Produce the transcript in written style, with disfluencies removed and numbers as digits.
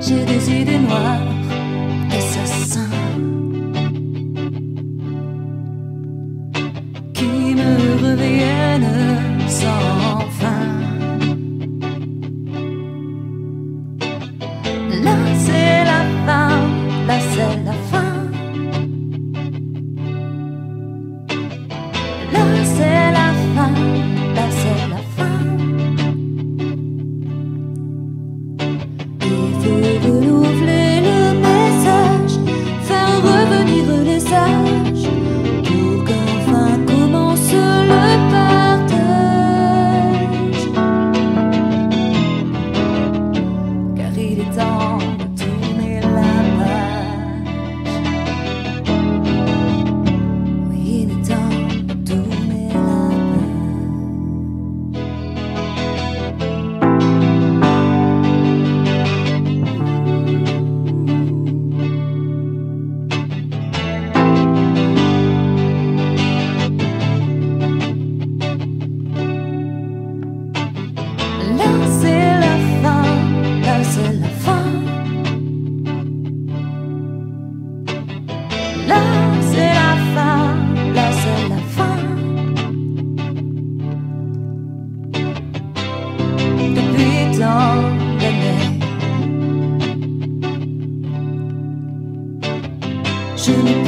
J'ai des idées noires d'assassins qui me reviennent sans fin. Là c'est la fin, là c'est la fin. Là c'est la fin, là c'est la fin. Il faut renouveler le message, faire revenir les sages, pour qu'enfin commence le partage. Car il est temps de tourner la page. Oui, il est temps de tourner la page. Là c'est la fin, là c'est la fin. Là c'est la fin, là c'est la fin. Depuis tant d'années, je n'ai